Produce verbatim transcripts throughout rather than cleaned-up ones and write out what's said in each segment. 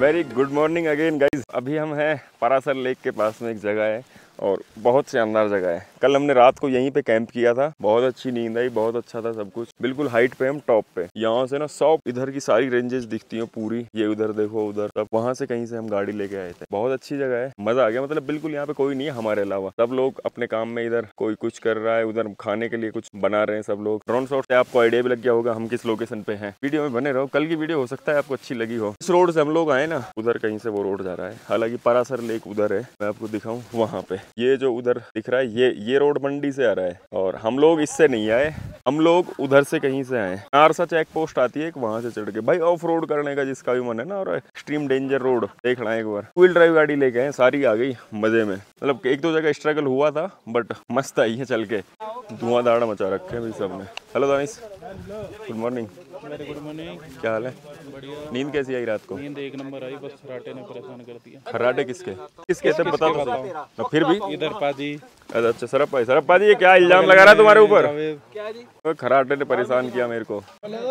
Very good morning again guys. अभी हम हैं परासर लेक के पास में, एक जगह है और बहुत शानदार जगह है। कल हमने रात को यहीं पे कैंप किया था, बहुत अच्छी नींद आई, बहुत अच्छा था सब कुछ। बिल्कुल हाइट पे हम, टॉप पे। यहाँ से ना सब इधर की सारी रेंजेस दिखती हैं पूरी, ये उधर देखो उधर, तब वहाँ से कहीं से हम गाड़ी लेके आए थे। बहुत अच्छी जगह है, मजा आ गया। मतलब बिल्कुल यहाँ पे कोई नहीं है हमारे अलावा, सब लोग अपने काम में, इधर कोई कुछ कर रहा है, उधर खाने के लिए कुछ बना रहे हैं सब लोग। ड्रोन शॉट से आपको आइडिया भी लग गया होगा हम किस लोकेशन पे हैं। वीडियो में बने रहो, कल की वीडियो हो सकता है आपको अच्छी लगी हो। इस रोड से हम लोग आए ना, उधर कहीं से वो रोड जा रहा है, हालांकि परासर लेक उधर है, मैं आपको दिखाऊं वहाँ पे। ये जो उधर दिख रहा है, ये ये रोड मंडी से आ रहा है और हम लोग इससे नहीं आए, हम लोग उधर से कहीं से आए। नारसा चेक पोस्ट आती है, वहां से चढ़ के भाई ऑफ रोड करने का जिसका भी मन है ना, और एक्सट्रीम डेंजर रोड देख रहा है एक बार। व्हील ड्राइव गाड़ी लेके आए, सारी आ गई मजे में। मतलब एक दो जगह स्ट्रगल हुआ था बट मस्त आई है चल के। धुआं धाड़ा मचा रखे हैं भाई सब ने। Hello Danish, good morning. Very good morning. क्या हाल है? बढ़िया। नींद कैसी आई रात को? नींद एक नंबर आई, बस खराटे ने परेशान कर दिया। खराटे किसके किसके थे बता दो फिर भी। इधर पाजी। अच्छा सरप भाई, सरप भाजी ये क्या इल्जाम लगा रहा है तुम्हारे ऊपर? क्या जी? खराटे ने परेशान किया मेरे को।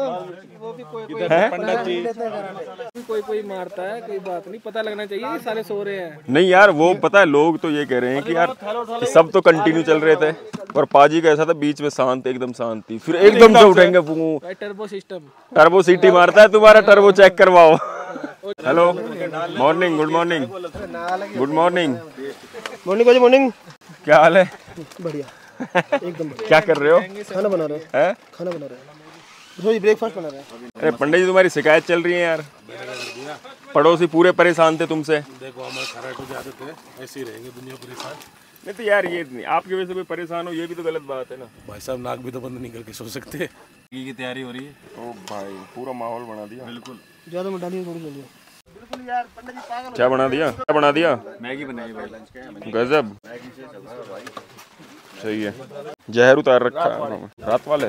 वो भी कोई कोई पंडित जी कोई कोई मारता है, कोई बात नहीं, पता लगना चाहिए साले सो रहे हैं। नहीं यार, वो पता है लोग तो ये कह रहे हैं कि यार कि सब तो कंटिन्यू चल रहे थे और पाजी का ऐसा था बीच में शांत, एकदम शांति, फिर एकदम से उठेंगे। टर्बो सिस्टम, टर्बो सीटी मारता है तुम्हारा, टर्बो चेक करवाओ। Hello, morning, good morning, good morning, morning morning. क्या हाल है? बढ़िया एकदम। क्या कर रहे हो? खाना बना रहे हैं? खाना बना रहे हैं, ब्रेकफास्ट बना रहे हैं। अरे पंडित जी तुम्हारी शिकायत चल रही है यार, पड़ोसी पूरे परेशान थे तुमसे। देखो हमारे खराटे की आदत है, ऐसे ही रहेंगे दुनिया परेशान। नहीं तो यार ये नहीं, आपकी वजह से कोई परेशान हो ये भी तो गलत बात है ना। भाई साहब नाक भी तो बंद नहीं करके सो सकते। की तैयारी हो रही है। ओ भाई पूरा माहौल बना दिया। बिल्कुल ज्यादा मत डालिए, थोड़ी जल्दी। बिल्कुल यार, पंडित जी पागल। क्या बना दिया? क्या बना दिया? मैगी बनाई भाई लंच के। गजब, सही है। जहर उतार रखा है रात वाले।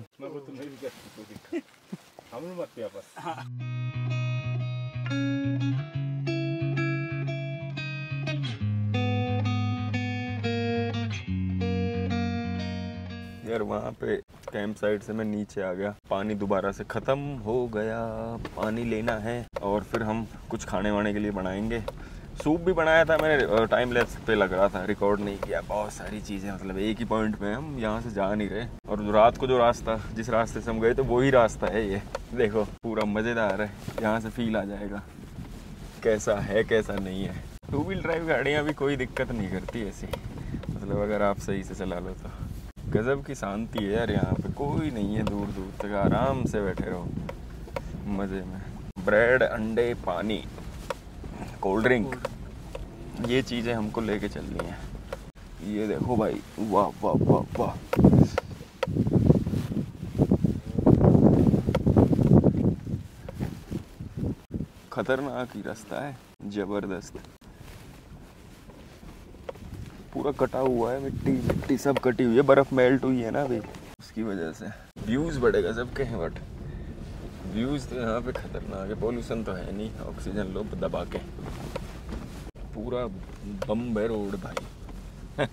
यार वहाँ पे कैंप साइड से मैं नीचे आ गया, पानी दोबारा से खत्म हो गया, पानी लेना है और फिर हम कुछ खाने वाने के लिए बनाएंगे। सूप भी बनाया था मैंने, टाइम लेस पे लग रहा था, रिकॉर्ड नहीं किया। बहुत सारी चीज़ें, मतलब एक ही पॉइंट पे हम यहाँ से जा नहीं रहे। और रात को जो रास्ता, जिस रास्ते से हम गए थे वही रास्ता है ये। देखो पूरा मज़ेदार है, यहाँ से फील आ जाएगा कैसा है कैसा नहीं है। टू व्हील ड्राइव गाड़ियाँ भी कोई दिक्कत नहीं करती ऐसी, मतलब अगर आप सही से चला लो तो। गजब की शांति है यार, यहाँ पे कोई नहीं है, दूर दूर तक आराम से बैठे रहो मज़े में। ब्रेड, अंडे, पानी, कोल्ड ड्रिंक, ये चीज़ें हमको लेके चलनी है। ये देखो भाई, वाह वाह वाह वाह। खतरनाक ही रास्ता है, जबरदस्त। पूरा कटा हुआ है, मिट्टी मिट्टी सब कटी हुई है, बर्फ मेल्ट हुई है ना अभी, उसकी वजह से। व्यूज़ बढ़ेगा सबके हैं बट व्यूज़ तो यहाँ पे खतरनाक है। पॉल्यूशन तो है नहीं, ऑक्सीजन लो दबा के, पूरा बम है रोड भाई।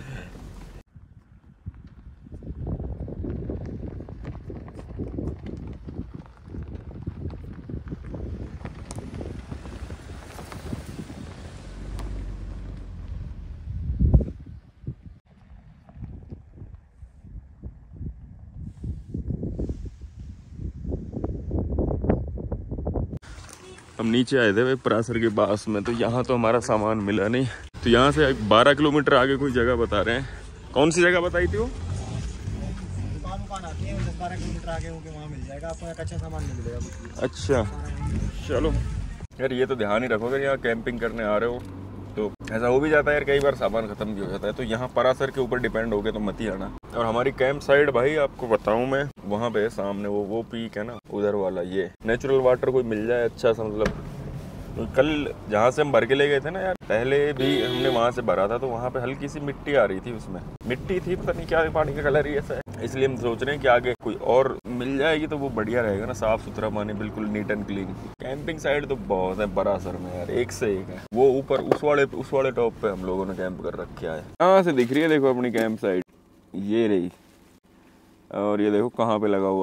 हम नीचे आए थे भाई परासर के पास में, तो यहाँ तो हमारा सामान मिला नहीं, तो यहाँ से बारह किलोमीटर आगे कोई जगह बता रहे हैं। कौन सी जगह बताई थी वो? दुकान दुकान आती है, दस बारह किलोमीटर आगे होके वहाँ मिल जाएगा आपको, एक अच्छा सामान मिल जाएगा। अच्छा चलो यार, ये तो ध्यान ही रखो अगर यहाँ कैंपिंग करने आ रहे हो तो ऐसा हो भी जाता है यार, कई बार सामान खत्म भी हो जाता है, तो यहाँ परासर के ऊपर डिपेंड हो गए तो मत ही आना। और हमारी कैंप साइड भाई आपको बताऊं मैं, वहाँ पे सामने वो वो पीक है ना उधर वाला, ये नेचुरल वाटर कोई मिल जाए अच्छा सा। मतलब कल जहाँ से हम भर के ले गए थे ना यार, पहले भी हमने वहाँ से भरा था तो वहाँ पे हल्की सी मिट्टी आ रही थी, उसमें मिट्टी थी, पता नहीं क्या पानी का कलर ही ऐसा है। इसलिए हम सोच रहे हैं कि आगे कोई और मिल जाएगी तो वो बढ़िया रहेगा ना, साफ सुथरा पानी, बिल्कुल neat and clean. Camping side तो बहुत है परासर में यार, एक से एक है। वो ऊपर उस वाले उस वाले टॉप पे हम लोगों ने कैंप कर रखा है। कहाँ से दिख रही है देखो अपनी कैंप साइड, ये रही, और ये देखो कहाँ पे लगा हुआ है,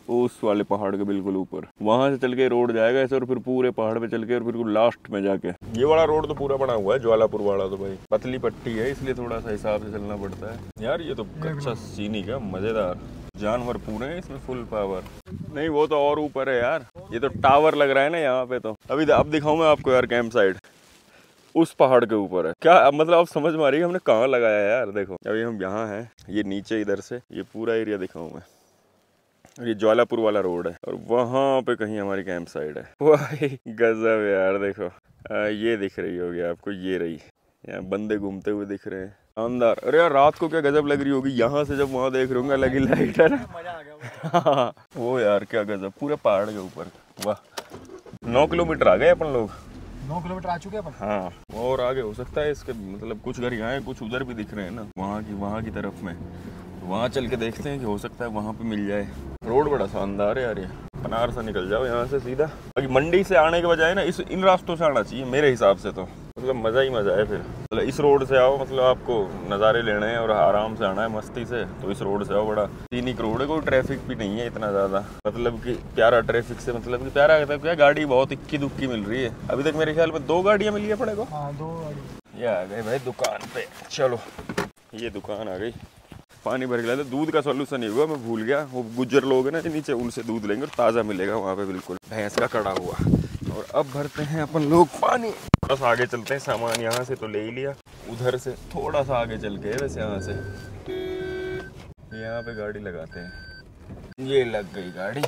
उस वाले पहाड़ के बिल्कुल ऊपर, वहां से चल के रोड जाएगा ऐसे और फिर पूरे पहाड़ पे चल के और बिल्कुल लास्ट में जाके। ये वाला रोड तो पूरा बना हुआ है, ज्वालापुर वाला तो भाई पतली पट्टी है इसलिए थोड़ा सा हिसाब से चलना पड़ता है यार। ये तो अच्छा सीनिक है, मजेदार, जानवर पूरे हैं इसमें, फुल पावर। नहीं वो तो और ऊपर है यार, ये तो टावर लग रहा है ना यहाँ पे। तो अभी अब दिखाऊं मैं आपको यार कैंप साइट, उस पहाड़ के ऊपर है क्या, मतलब आप समझ में आ रही है हमने कहाँ लगाया है यार। देखो अभी हम यहाँ हैं, ये नीचे इधर से ये पूरा एरिया दिखाऊं मैं, और ये ज्वालापुर वाला रोड है और वहाँ पे कहीं हमारी कैंप साइट है। वाह गजब यार, देखो आ, ये दिख रही होगी आपको, ये रही, यहाँ बंदे घूमते हुए दिख रहे हैं, शानदार। अरे यार रात को क्या गजब लग रही होगी, यहाँ से जब वहाँ देख रहे होंगे अलग ही लाइट है ना। वो यार क्या गजब, पूरे पहाड़ के ऊपर। वाह नौ किलोमीटर आ गए अपन लोग, नौ किलोमीटर आ चुके हैं अपन। हाँ और आगे हो सकता है इसके, मतलब कुछ घर यहाँ है, कुछ उधर भी दिख रहे हैं ना, वहाँ की वहाँ की तरफ में, वहाँ चल के देखते हैं कि हो सकता है वहाँ पे मिल जाए। रोड बड़ा शानदार है यार, ये पनार से निकल जाओ यहाँ से सीधा। बाकी मंडी से आने के बजाय ना इस इन रास्तों से आना चाहिए मेरे हिसाब से, तो मतलब मज़ा ही मज़ा है फिर। मतलब इस रोड से आओ, मतलब आपको नज़ारे लेने हैं और आराम से आना है मस्ती से, तो इस रोड से आओ। बड़ा सीनिक रोड है, कोई ट्रैफिक भी नहीं है इतना ज़्यादा, मतलब कि प्यारा ट्रैफिक से, मतलब कि प्यारा कहता है क्या, गाड़ी बहुत इक्की दुक्की मिल रही है। अभी तक मेरे ख्याल में दो गाड़ियाँ मिली है अपने को। हाँ दो गाड़ी। ये आ गए भाई दुकान पे, चलो ये दुकान आ गई। पानी भर के लाए, तो दूध का सोल्यूशन नहीं हुआ, मैं भूल गया, वो गुज्जर लोग हैं ना नीचे, उनसे दूध लेंगे और ताज़ा मिलेगा वहाँ पे बिल्कुल भैंस का कड़ा हुआ। और अब भरते हैं अपन लोग पानी, थोड़ा सा आगे चलते हैं, सामान यहाँ से तो ले ही लिया, उधर से थोड़ा सा आगे चल के वैसे यहाँ से यहाँ पे गाड़ी लगाते हैं। ये लग गई गाड़ी,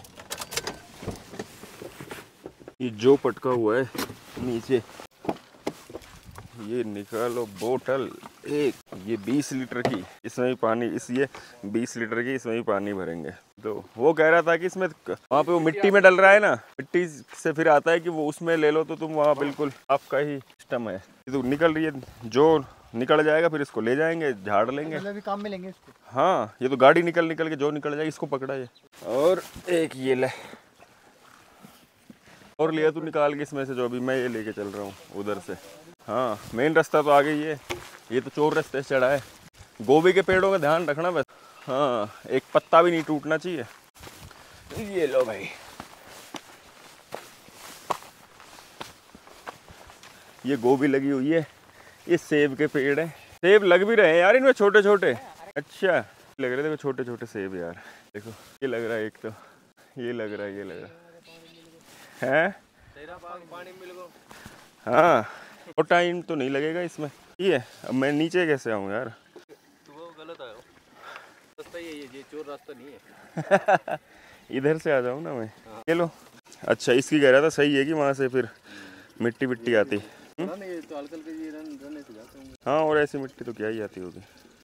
ये जो पटका हुआ है नीचे, ये निकालो बोतल एक, ये बीस लीटर की, इसमें भी पानी, इस ये बीस लीटर की, इसमें भी पानी भरेंगे। तो वो कह रहा था कि इसमें वहाँ पे वो मिट्टी में डल रहा है ना, मिट्टी से फिर आता है कि वो उसमें ले लो तो तुम वहाँ बिल्कुल आपका ही सिस्टम है। ये तो निकल रही है, जो निकल जाएगा फिर इसको ले जाएंगे, झाड़ लेंगे, भी काम में लेंगे इसको। हाँ ये तो गाड़ी निकल निकल के जो निकल जाएगी, इसको पकड़ा है। और एक ये ले और लिया तू निकाल के इसमें से, जो अभी मैं ये लेके चल रहा हूँ उधर से। हाँ मेन रास्ता तो आ गई है, ये तो चोर रास्ते से चढ़ा है। गोभी के पेड़ों का ध्यान रखना बस, हाँ एक पत्ता भी नहीं टूटना चाहिए। ये लो भाई, ये गोभी लगी हुई है, ये सेब के पेड़ है, सेब लग भी रहे हैं यार इनमें छोटे छोटे, अच्छा लग रहे, देखो छोटे छोटे सेब यार, देखो ये लग रहा है, एक तो ये लग रहा है, ये लग रहा है, हाँ और टाइम तो नहीं लगेगा इसमें। ये अब मैं नीचे कैसे आऊँ यार, तो वो गलत आया, रास्ता ये ये चोर रास्ता नहीं है। इधर से आ जाऊँ ना मैं। ये लो, अच्छा इसकी कह रहा था सही है कि वहाँ से फिर मिट्टी विट्टी आती। तो हल्का के ये रन रन से जाते होंगे। हाँ और ऐसी मिट्टी तो क्या ही आती होगी।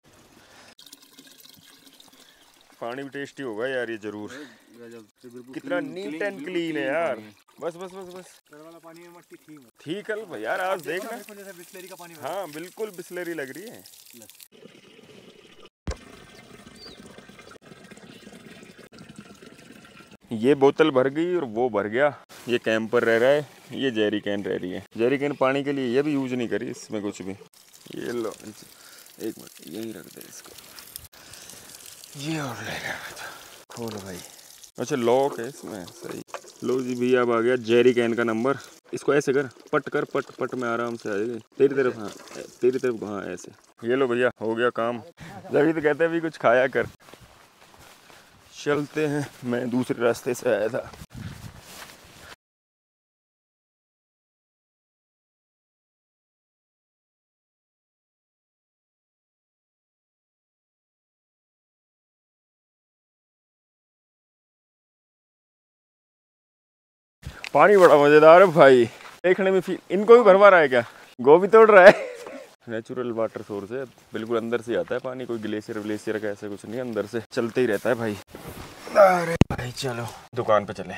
पानी भी टेस्टी होगा यार ये जरूर, कितना नीट एंड क्लीन है यार। बस बस बस बस वाला पानी में मट्टी थी थी कल यार, आज देखना, जैसे बिस्लेरी का पानी। हाँ बिल्कुल बिस्लेरी लग रही है। ये बोतल भर गई और वो भर गया, ये कैंपर रह रहा है, ये जेरी कैन रह रही है। जेरी कैन पानी के लिए, ये भी यूज नहीं करी इसमें कुछ भी। ये लो एक मिनट यही रख दे इसको, ये और ले रहा खोल भाई। अच्छा लॉक है इसमें, सही। लो जी भैया अब आ गया जेरी कैन का नंबर, इसको ऐसे कर, पट कर, पट पट में आराम से आएगी तेरी तरफ, हाँ तेरी तरफ, हाँ ऐसे। ये लो भैया हो गया काम, जब तो कहते हैं भी कुछ खाया कर। चलते हैं, मैं दूसरे रास्ते से आया था। पानी बड़ा मजेदार है भाई, देखने में फील, इनको भी भरवा रहा है क्या, गोभी तोड़ रहा है। नेचुरल वाटर सोर्स है, बिल्कुल अंदर से आता है पानी, कोई ग्लेशियर ग्लेशियर का ऐसा कुछ नहीं, अंदर से चलते ही रहता है भाई। अरे भाई चलो दुकान पे चले।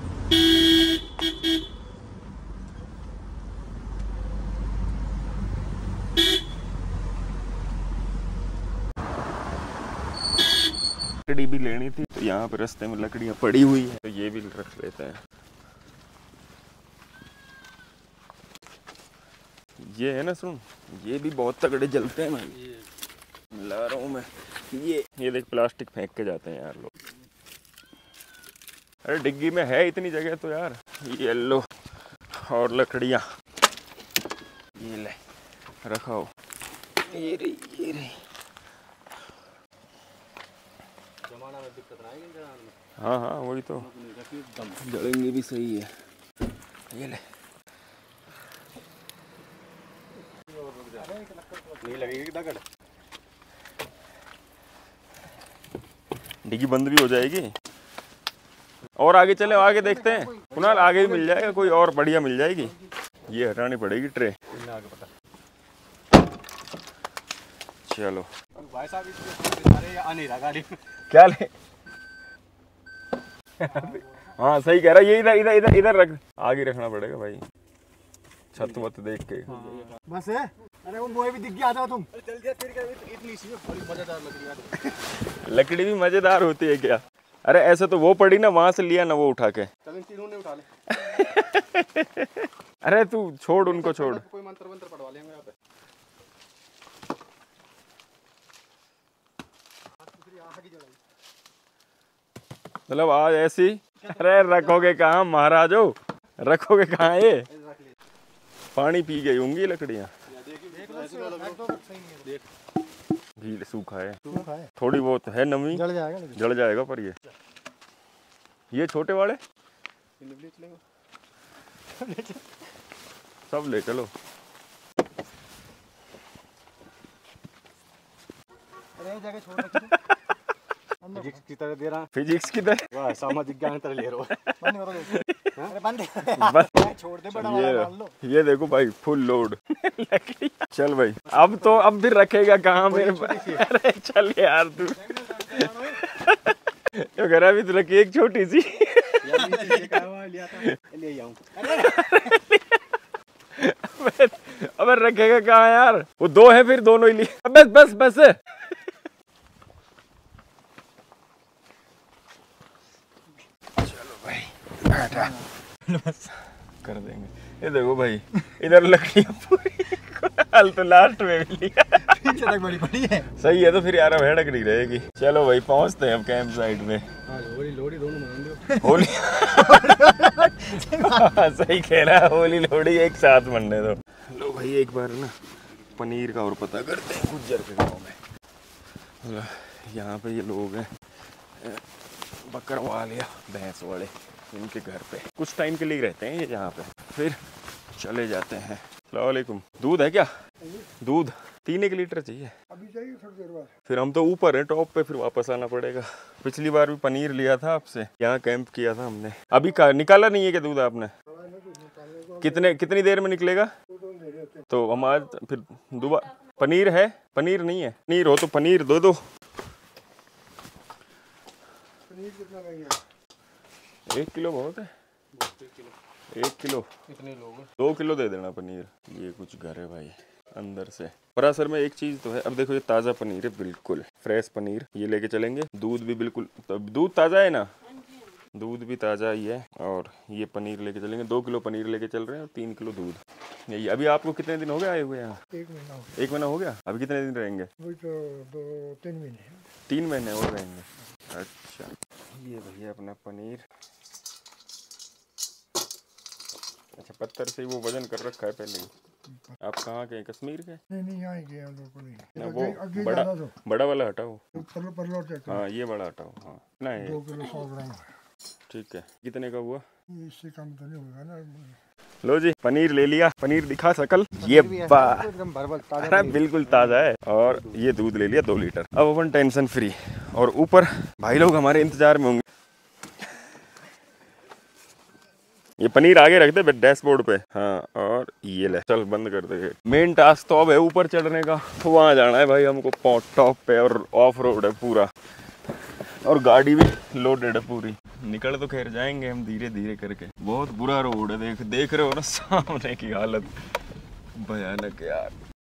लकड़ी भी लेनी थी, तो यहाँ पे रास्ते में लकड़ियाँ पड़ी हुई है, तो ये भी रख लेते हैं। ये है ना सुन, ये भी बहुत तगड़े जलते हैं भाई, ला रहा हूँ मैं। ये ये देख प्लास्टिक फेंक के जाते हैं यार लोग। अरे डिग्गी में है इतनी जगह तो यार। ये लो और लकड़ियाँ ये ले रखाओ। ये रही ये रही। जमाना में दिक्कत ना आएगी जनान में। हाँ हाँ वही तो, जलेंगे भी सही है। ये ले नहीं लगेगी दगड़। डिग्गी बंद भी हो जाएगी। और आगे चले, आगे देखते हैं कुणाल, आगे भी मिल जाएगा कोई और बढ़िया मिल जाएगी। ये हटानी पड़ेगी ट्रे। चलो भाई साहब इसके सारे आ नहीं रहा गाड़ी में। क्या ले हाँ सही कह रहा है। ये इधर इधर इधर इधर रख, आगे रखना पड़ेगा भाई, छत वत देख के। बस है। अरे वो मोए भी दिख गया, आ जाओ तुम। चल दिया फिर क्या, इतनी सी बड़ी मजेदार लकड़ी। लकड़ी भी मजेदार होती है क्या? अरे ऐसे तो वो पड़ी ना, वहां से लिया ना वो उठा के। चल इन तीनों ने उठा ले। अरे तू छोड़ उनको, छोड़। कोई मंत्र मंत्र पढ़वा लेंगे यहाँ पे। मतलब आज ऐसी, अरे रखोगे कहाँ महाराजो, रखोगे कहाँ? ये पानी पी गई होंगी लकड़ियाँ। घी सूखा है, थोड़ी बहुत है नमी, जल जाएगा। जल जाएगा। पर ये ये छोटे वाले सब ले चलो। अरे जगह छोड़ रखी फिजिक्स की तरह दे रहा। फिजिक्स की तरह, वाह सामाजिक ज्ञान तरह ले रहा है। बंद करो दो। अरे बंद बस छोड़ दे, बड़ा वाला डाल लो। ये ये देखो भाई फुल लोड चल भाई, अब तो अब फिर रखेगा कहाँ मेरे? अरे चल यार तू तो कह रहा, अभी तो रखी एक छोटी सी। अब रखेगा कहाँ यार? वो दो है फिर दोनों ही लिए। बस बस बस कर देंगे। ये देखो भाई इधर लकड़ियाँ पूरी, हाल तो लास्ट में भी लिया। पीछे तक बड़ी बड़ी है। सही है तो फिर यार भेड़क नहीं रहेगी। चलो भाई पहुंचते हैं अब कैंप साइड में। होली लोहड़ी दोनों मान दो। होली सही कह रहा है, होली लोहड़ी एक साथ मनने दो। लो भाई एक बार ना पनीर का और पता करते हैं गुज्जर के गाँव में। यहाँ पे ये लोग हैं बकरवाल या भैंस वाले, इनके घर पे कुछ टाइम के लिए रहते हैं ये यहाँ पे, फिर चले जाते हैं। अस्सलाम वालेकुम। दूध है क्या? दूध तीन एक लीटर चाहिए। अभी चाहिए थोड़ी देर बाद। फिर हम तो ऊपर हैं टॉप पे, फिर वापस आना पड़ेगा। पिछली बार भी पनीर लिया था आपसे, यहाँ कैंप किया था हमने। अभी का निकाला नहीं है क्या दूध आपने? कितने कितनी देर में निकलेगा? तो हम आज फिर दोबारा। पनीर है? पनीर नहीं है? पनीर हो तो पनीर दो दो। पनीर कितना लगेगा? एक किलो बहुत है। एक किलो कितने लोग? दो किलो दे देना पनीर। ये कुछ घर है भाई अंदर से। परासर में एक चीज तो है, अब देखो ये ताज़ा पनीर है, बिल्कुल फ्रेश पनीर। ये लेके चलेंगे। दूध भी बिल्कुल, तो दूध ताज़ा है ना? दूध भी ताज़ा ही है। और ये पनीर लेके चलेंगे, दो किलो पनीर लेके चल रहे हैं और तीन किलो दूध। यही। अभी आपको कितने दिन हो गए आए हुए यहाँ? एक महीना हो एक महीना हो गया। अभी कितने दिन रहेंगे? वही तो दो तीन महीने। तीन महीने और रहेंगे। अच्छा ये भैया अपना पनीर। अच्छा पत्थर से वो वजन कर रखा है पहले ही। आप कहाँ के? कश्मीर के? नहीं नहीं यहाँ गए हम लोग को नहीं। ना तो वो आगे बड़ा जाना तो बड़ा वाला हटाओ। परलो परलो चेक हाँ ये बड़ा हटाओ। हाँ ना है। दो किलो सौ ग्राम है। ठीक है। कितने का हुआ? इससे कम तो नहीं होगा ना। लो जी पनीर ले लिया। पनीर दिखा सकल। ये बा एकदम भरबल अरे बिल्कुल ताज़ा है। और ये दूध ले लिया दो लीटर। अब अपन टेंशन फ्री। और ऊपर भाई लोग हमारे इंतजार में होंगे। ये पनीर आगे रख दे डैशबोर्ड पे। हाँ और ये ले चल बंद कर दे। मेन टास्क तो अब है ऊपर चढ़ने का। वहाँ जाना है भाई हमको टॉप पे, और ऑफ रोड है पूरा, और गाड़ी भी लोडेड है पूरी। निकल तो खैर जाएंगे हम धीरे धीरे करके। बहुत बुरा रोड है, देख देख रहे हो ना सामने की हालत, भयानक यार।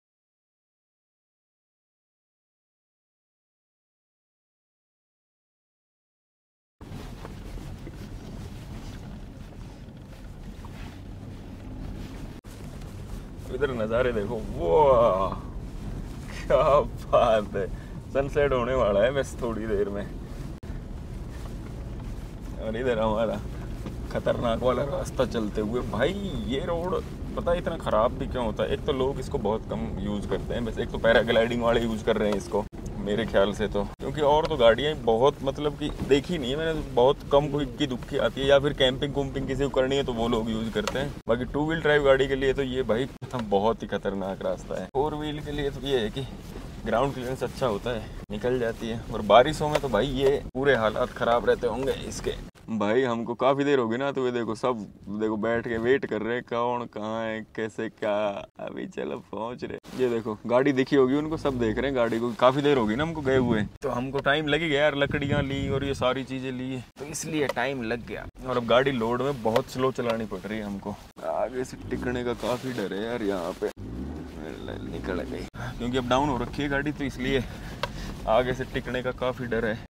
इधर नज़ारे देखो, वाह क्या बात है। सनसेट होने वाला है बस थोड़ी देर में। और इधर हमारा खतरनाक वाला रास्ता चलते हुए। भाई ये रोड पता है इतना ख़राब भी क्यों होता है? एक तो लोग इसको बहुत कम यूज़ करते हैं, बस एक तो पैराग्लाइडिंग वाले यूज़ कर रहे हैं इसको मेरे ख्याल से तो, क्योंकि और तो गाड़ियाँ बहुत मतलब कि देखी नहीं है मैंने, बहुत कम कोई इक्की दुक्की आती है, या फिर कैंपिंग कुम्पिंग किसी को करनी है तो वो लोग यूज़ करते हैं। बाकी टू व्हील ड्राइव गाड़ी के लिए तो ये भाई बहुत ही खतरनाक रास्ता है। फोर व्हील के लिए तो ये है कि ग्राउंड क्लियरेंस अच्छा होता है, निकल जाती है। और बारिशों में तो भाई ये पूरे हालात ख़राब रहते होंगे इसके। भाई हमको काफ़ी देर होगी ना, तो ये देखो सब देखो बैठ के वेट कर रहे हैं कौन कहाँ है कैसे क्या। अभी चलो पहुँच रहे। ये देखो गाड़ी दिखी होगी उनको, सब देख रहे हैं गाड़ी को। काफ़ी देर होगी ना हमको गए हुए, तो हमको टाइम लग गया यार। लकड़ियाँ ली और ये सारी चीज़ें ली, तो इसलिए टाइम लग गया। और अब गाड़ी लोड में बहुत स्लो चलानी पड़ रही है हमको। आगे से टिकने का काफ़ी डर है यार यहाँ पे। निकल गई क्योंकि अब डाउन हो रखी है गाड़ी, तो इसलिए आगे से टिकने का काफ़ी डर है।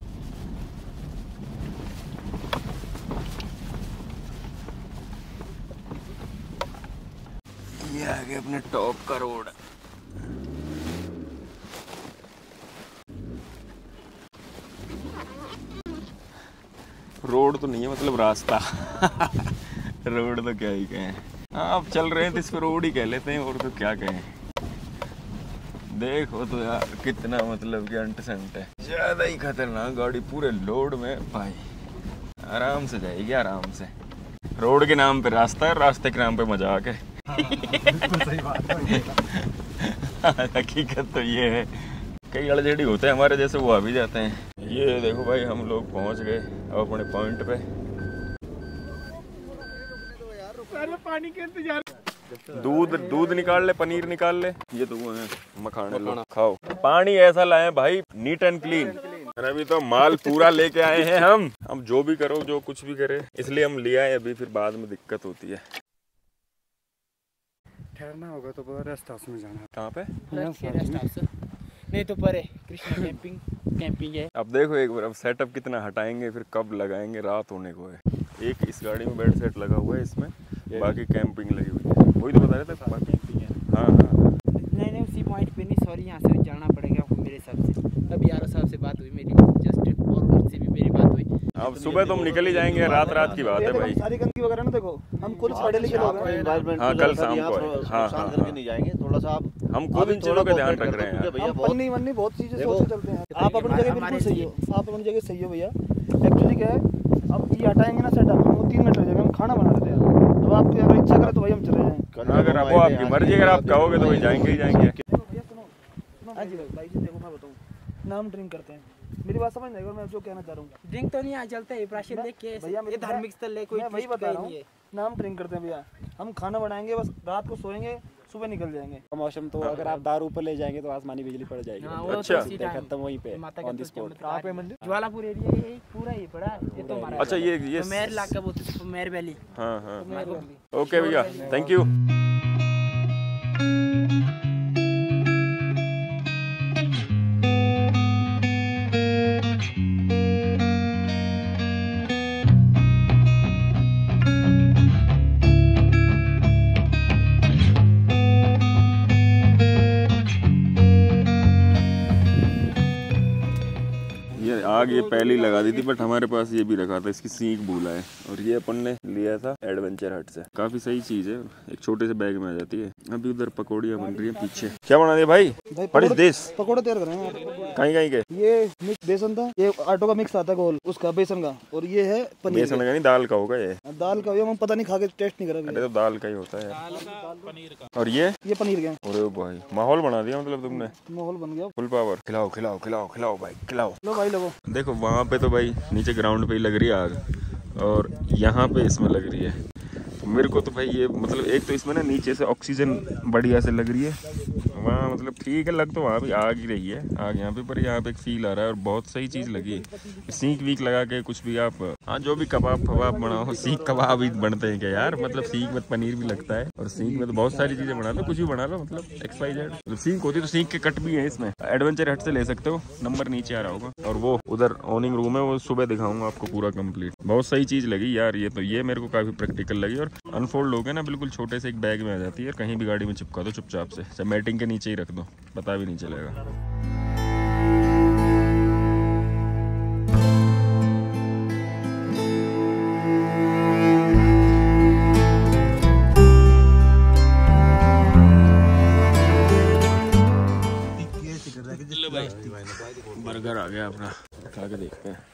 ये आगे अपने टॉप का रोड। रोड तो नहीं है मतलब रास्ता रोड तो क्या ही कहें। हाँ अब चल रहे हैं तो इस पर रोड ही कह लेते हैं, और तो क्या कहें। देखो तो यार कितना मतलब कि अंट संट है, ज्यादा ही खतरनाक गाड़ी पूरे लोड में। भाई आराम से जाएगी आराम से। रोड के नाम पे रास्ता है, रास्ते के नाम पे मजाक है। सही बात है। हकीकत तो ये है, कई अड़जेड़ी होते हैं हमारे जैसे, वो आ भी जाते हैं। ये देखो भाई हम लोग पहुंच गए अब अपने पॉइंट पे। पानी के इंतजार। दूध दूध निकाल ले, पनीर निकाल ले। ये तो वो है मखाने, लो खाओ। पानी ऐसा लाए भाई नीट एंड क्लीन। अभी तो माल पूरा लेके आए हैं हम। हम जो भी करो, जो कुछ भी करे, इसलिए हम ले आए अभी, फिर बाद में दिक्कत होती है। ठहरना होगा तो पूरा रेस्ट हाउस में जाना। कहाँ पे? रेस्ट हाउस नहीं तो परे कृष्णा कैंपिंग कैंपिंग है। अब देखो एक बार, अब सेटअप कितना हटाएंगे, फिर कब लगाएंगे, रात होने को है। एक इस गाड़ी में बेड सेट लगा हुआ है, इसमें बाकी कैंपिंग लगी हुई है। वही तो बता रहे थे बाकी कैंपिंग है। हाँ हाँ नहीं नहीं उसी पॉइंट पे नहीं, सॉरी यहाँ से जाना पड़ेगा आपको मेरे हिसाब से। अभी यार साहब से बात हुई मेरी जस्ट, और उनसे भी मेरी बात हुई। अब सुबह तो हम निकल ही जाएंगे, रात रात की बात है भाई। सारी गंदगी वगैरह ना देखो, हम खुद पढ़े लिखे लोग हैं। हाँ कल शाम को हाँ हाँ नहीं जाएंगे थोड़ा सा। आप हम खुद इन चीज़ों का ध्यान रख रहे हैं। हम पन्नी वन्नी बहुत चीजें सोच के चलते हैं। आप अपनी जगह बिल्कुल सही हो, आप अपनी जगह सही हो भैया। एक्चुअली क्या है, अब ये हटाएंगे ना सेटअप, हम तीन मिनट लग जाएंगे, हम खाना बना देते हैं। अब आपकी अगर इच्छा करे तो भाई हम चले जाएं। अगर आपको आपकी मर्जी, अगर आप कहोगे तो भाई जाएंगे ही जाएंगे। हाँ जी भाई जी देखो मैं बताऊँ, नाम ड्रिंक करते हैं, मेरी बात समझ नहीं, मैं जो कहना चाह रहा हूँ। ड्रिंक तो नहीं, आ चलते हैं प्राशन देख के भैया, ये धार्मिक स्थल है, कोई मैं वही बता रहा हूँ, नाम ड्रिंक करते हैं भैया। हम खाना बनाएंगे, बस रात को सोएंगे, सुबह निकल जाएंगे। मौसम तो अगर आप दारू पर ले जाएंगे तो आसमानी बिजली पड़ जाएगी। अच्छा खत्म वहीं पे ऑन द स्पॉट। कहाँ पे मंदिर? ज्वालापुर एरिया ये पूरा ही पड़ा ये तो हमारा। अच्छा ये ये मेर इलाका बोलते हैं, मेर वैली। हाँ हाँ ओके भैया, थैंक यू। आग ये पहले ही लगा दी थी, बट हमारे पास ये भी रखा था, इसकी सीख भूला है। और ये अपन ने लिया था एडवेंचर हट से। काफी सही चीज है, एक छोटे से बैग में आ जाती है। अभी उधर पकौड़ियाँ बन रही है पीछे। क्या बना दिया भाई? भाई देश पकौड़े तैयार कर रहे हैं। कहीं कहीं के ये मिक्स बेसन था, ये आटो का मिक्स आता है गोल, उसका बेसन का, और ये है पनीर। बेसन का नहीं, दाल का होगा ये। दाल का हम पता नहीं, खा के टेस्ट नहीं करा। अरे तो दाल का ही होता है। और ये ये पनीर का। अरे भाई माहौल बना दिया मतलब तुमने। माहौल बन गया फुल पावर। खिलाओ खिलाओ खिलाओ खिलाओ भाई खिलाओ। लो भाई लो। देखो वहाँ पे तो भाई नीचे ग्राउंड पे ही लग रही है आग, और यहाँ पे इसमें लग रही है। तो मेरे को तो भाई ये मतलब एक तो इसमें ना नीचे से ऑक्सीजन बढ़िया से लग रही है, वहाँ मतलब ठीक है, लग तो वहाँ भी आग ही रही है आग यहाँ पे, पर यहाँ पे एक फील आ रहा है और बहुत सही चीज़ लगी। सीख वीक लगा के कुछ भी आप, हाँ जो भी कबाब फबाब बनाओ, सीख कबाब ही बनते हैं क्या यार, मतलब सीख में पनीर भी लगता है, और सीख में तो बहुत सारी चीज़ें बना लो, कुछ भी बना लो, मतलब एक्स वाई जेड। मतलब सीख होती तो सीख के कट भी है इसमें। एडवेंचर हट से ले सकते हो, नंबर नीचे आ रहा होगा। और वो उधर ऑनिंग रूम है, वो सुबह दिखाऊंगा आपको पूरा कंप्लीट। बहुत सही चीज़ लगी यार ये तो, ये मेरे को काफ़ी प्रैक्टिकल लगी। और अनफोल्ड हो गया ना, बिल्कुल छोटे से एक बैग में आ जाती है, कहीं भी गाड़ी में चिपका दो चुपचाप से, सब मैटिंग के नीचे ही रख दो, पता भी नहीं चलेगा। सकते हैं।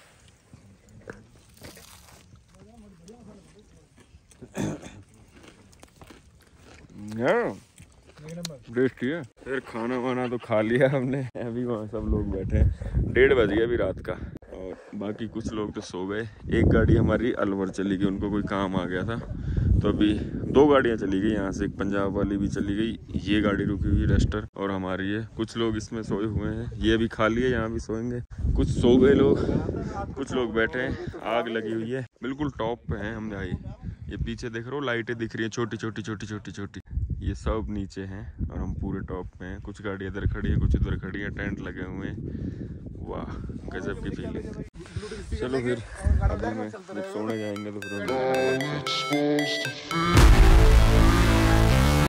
टेस्टी है। फिर खाना वाना तो खा लिया हमने, अभी वहाँ सब लोग बैठे हैं। डेढ़ बज गया अभी रात का और बाकी कुछ लोग तो सो गए। एक गाड़ी हमारी अलवर चली गई, उनको कोई काम आ गया था, तो अभी दो गाड़ियाँ चली गई यहाँ से। एक पंजाब वाली भी चली गई, ये गाड़ी रुकी हुई डस्टर और हमारी है। कुछ लोग इसमें सोए हुए हैं, ये भी खाली है, यहाँ भी सोएंगे। कुछ सो गए लोग, कुछ लोग बैठे हैं। आग लगी हुई है, बिल्कुल टॉप पे हैं हम। भाई ये पीछे देख रहे हो, लाइटें दिख रही हैं छोटी छोटी छोटी छोटी छोटी, ये सब नीचे हैं और हम पूरे टॉप पे हैं। कुछ गाड़ी इधर खड़ी है, कुछ इधर खड़ी है, टेंट लगे हुए हैं। वाह गजब की फीलिंग। चलो फिर अभी मैं जब सोने जाएंगे तो फिर